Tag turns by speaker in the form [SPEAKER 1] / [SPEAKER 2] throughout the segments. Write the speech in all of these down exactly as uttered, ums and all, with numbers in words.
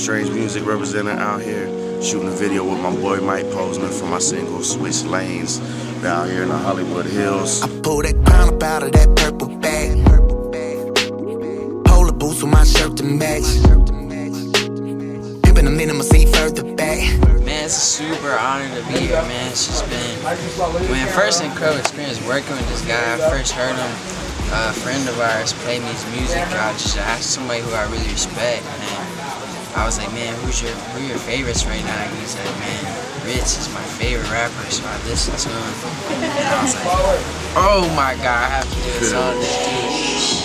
[SPEAKER 1] Strange Music representative out here, shooting a video with my boy Mike Posner for my single Switch Lanes, down here in the Hollywood Hills.
[SPEAKER 2] I pull that crown up out of that purple bag, polar boots with my shirt to match, pimpin' them in, I'ma see further back.
[SPEAKER 3] Man, it's a super honor to be here, man. It's just been, man, first incredible experience working with this guy. I first heard him, uh, a friend of ours play me his music. I just asked somebody who I really respect, and I was like, man, who's your, who are your favorites right now? And he's like, man, Ritz is my favorite rapper, so I listened to him, and I was like, oh my God, I have to do a song with this dude.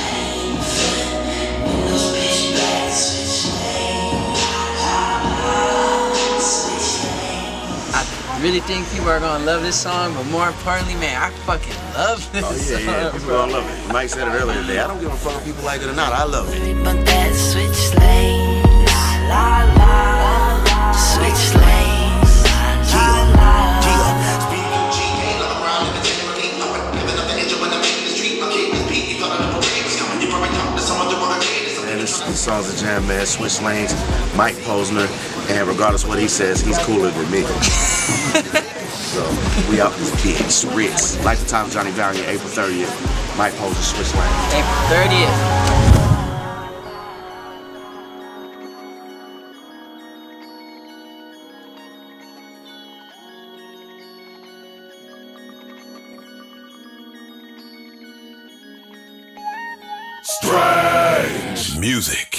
[SPEAKER 3] I really think people are gonna love this song, but more importantly, man, I fucking love this
[SPEAKER 1] Oh yeah,
[SPEAKER 3] song.
[SPEAKER 1] yeah, people gonna love it. Mike said it earlier today. I don't give a fuck if people like it or not. I love it.
[SPEAKER 2] But that switch lanes, la la la, switch lanes, la la.
[SPEAKER 1] Man, this, this song's a jam, man. Switch Lanes, Mike Posner, and regardless of what he says, he's cooler than me. So we out this bitch, Ritz. Lifetime Johnny Valiant, April thirtieth. Mike Posner, Switch Lanes.
[SPEAKER 3] April thirtieth.
[SPEAKER 4] Strange Music.